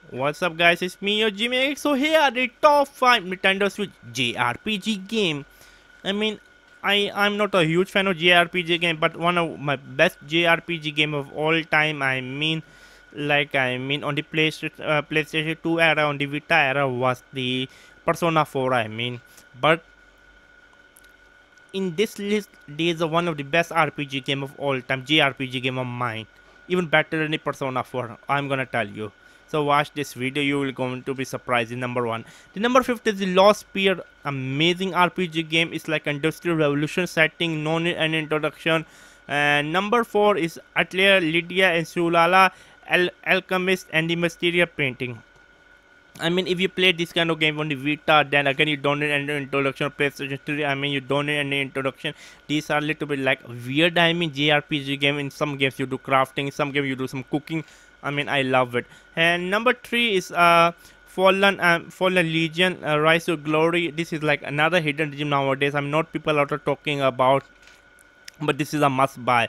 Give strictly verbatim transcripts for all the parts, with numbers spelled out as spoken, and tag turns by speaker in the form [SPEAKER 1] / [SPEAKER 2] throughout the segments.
[SPEAKER 1] What's up, guys? It's me, your Jimmy. So here are the top five Nintendo Switch J R P G game. I mean, I I'm not a huge fan of J R P G game, but one of my best J R P G game of all time. I mean, like I mean, on the PlayStation uh, PlayStation two era, on the Vita era was the Persona four. I mean, but in this list, there is one of the best R P G game of all time, J R P G game of mine, even better than the Persona four. I'm gonna tell you. So watch this video, you will going to be surprised. In number one, the number fifth is the Lost Spear, amazing R P G game. It's like Industrial Revolution setting, no need an introduction. And number four is Atelier Lydia and Sulala, Al Alchemist and the Mysteria painting. I mean, if you play this kind of game on the Vita, then again you don't need any introduction. PlayStation three, I mean, you don't need any introduction. These are a little bit like weird. I mean, J R P G game. In some games you do crafting, in some games you do some cooking. I mean, I love it. And number three is uh Fallen um, Fallen Legion, uh, Rise to Glory. This is like another hidden gem nowadays. I'm not people out are talking about, but this is a must buy.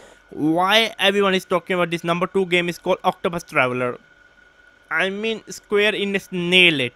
[SPEAKER 1] Why everyone is talking about this? Number two game is called Octopus Traveler. I mean, Square Enix nail it.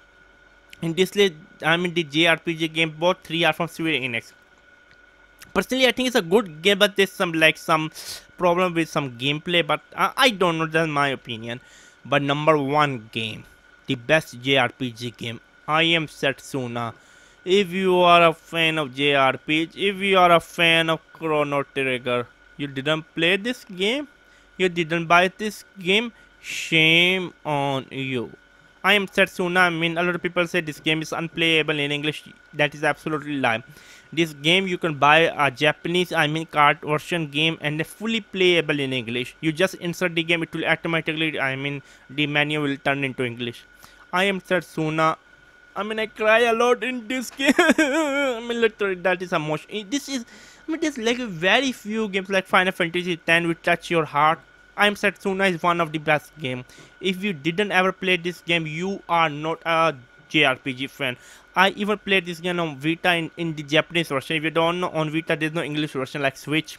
[SPEAKER 1] In this list, I mean the J R P G game, both three are from Square Enix. Personally, I think it's a good game, but there's some like some problem with some gameplay. But I, I don't know. That's my opinion. But number one game, the best J R P G game, I am Setsuna. If you are a fan of J R P G, if you are a fan of Chrono Trigger, you didn't play this game, you didn't buy this game, shame on you. I am Setsuna. I mean, a lot of people say this game is unplayable in English. That is absolutely lie. This game you can buy a Japanese, I mean, card version game and a fully playable in English. You just insert the game, it will automatically, I mean, the menu will turn into English. I am Setsuna. I mean, I cry a lot in this game. I mean, literally, that is emotion. This is, I mean, there's like very few games like Final Fantasy ten which touch your heart. I am Setsuna is one of the best game. If you didn't ever play this game, you are not a J R P G fan. I even played this game on Vita in, in the Japanese version. If you don't know, on Vita there's no English version like Switch.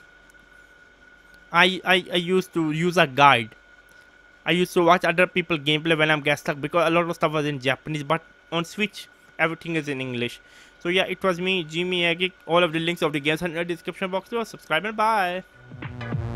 [SPEAKER 1] I, I, I used to use a guide. I used to watch other people gameplay when I'm get stuck because a lot of stuff was in Japanese, but on Switch everything is in English. So yeah, it was me, Jimmy Agik. All of the links of the games are in the description box. So subscribe and bye.